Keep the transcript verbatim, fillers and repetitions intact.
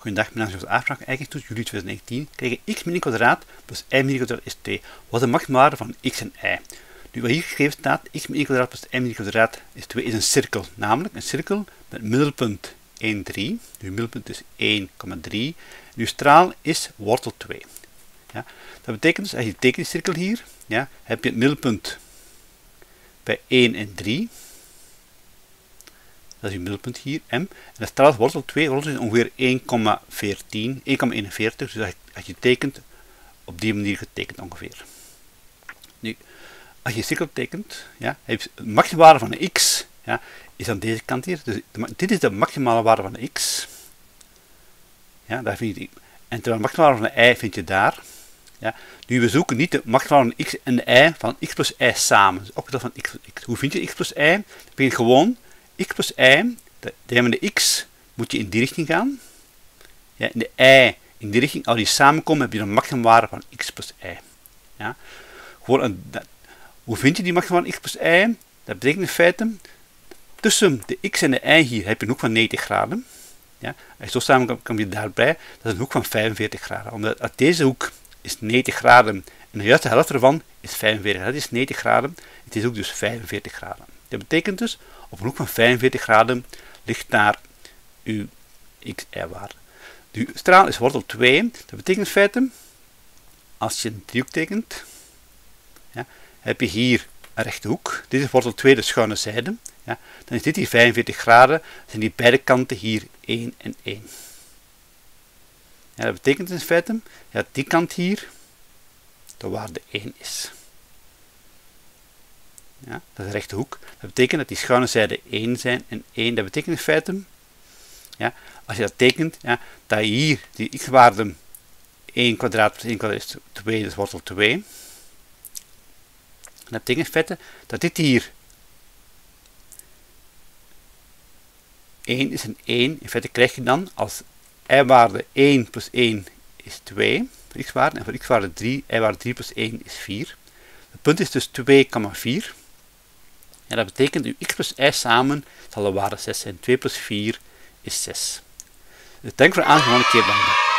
Goedendag, mijn naam is Joost Aafvraag, eigentoets juli twintig negentien. Krijgen x min y kwadraat plus y min y kwadraat is twee. Wat is de maximale waarde van x en y? Nu, wat hier geschreven staat, x min y kwadraat plus y min y kwadraat is twee, is een cirkel. Namelijk een cirkel met middelpunt één, drie. Nu, middelpunt is één komma drie. Nu, straal is wortel twee. Ja, dat betekent dus, als je tekent die cirkel hier, ja, heb je het middelpunt bij één en drie. Dat is je middelpunt hier, m. En de straal is wortel twee, wortel is ongeveer één komma veertien, één komma eenenveertig. Dus als je tekent, op die manier getekend ongeveer. Nu, als je cirkel tekent, ja, heb je de maximale waarde van de x, ja, is aan deze kant hier. Dus de, dit is de maximale waarde van de x. Ja, daar vind je die. En terwijl de maximale waarde van de y vind je daar. Ja. Nu, we zoeken niet de maximale waarde van x en de y van x plus y samen. Dus opgeteld van x plus x. Hoe vind je x plus y? Dan ben je gewoon x plus y, de, de, de x moet je in die richting gaan. Ja, en de y in die richting. Als die samenkomen, heb je een maximumwaarde van x plus y. Ja. Gewoon een, dat, hoe vind je die maximum van x plus y? Dat betekent in feite, tussen de x en de y hier heb je een hoek van negentig graden. Ja. Als je zo samen kan, kom je daarbij, dat is een hoek van vijfenveertig graden. Omdat uit deze hoek is negentig graden en de juiste helft ervan is vijfenveertig graden. Dat is negentig graden, het is ook dus vijfenveertig graden. Dat betekent dus, op een hoek van vijfenveertig graden ligt daar uw x-y-waarde. De straal is wortel twee. Dat betekent in feite, als je een driehoek tekent, ja, heb je hier een rechte hoek. Dit is wortel twee, de schuine zijde. Ja, dan is dit hier vijfenveertig graden. Dan zijn die beide kanten hier één en één. Ja, dat betekent in feite dat die kant hier de waarde één is. Ja, dat is de rechte hoek. Dat betekent dat die schuine zijden één zijn en één. Dat betekent in feite, ja, als je dat tekent, ja, dat je hier die x-waarde één kwadraat plus één kwadraat is twee, dat is wortel twee. Dat betekent in feite dat dit hier één is en één. In feite krijg je dan als y-waarde één plus één is twee, voor x-waarde, en voor x-waarde drie, y-waarde drie plus één is vier. Het punt is dus twee komma vier. Ja, dat betekent uw x plus y samen zal de waarde zes zijn. twee plus vier is zes. Dus denk voor de aankomende keer dan.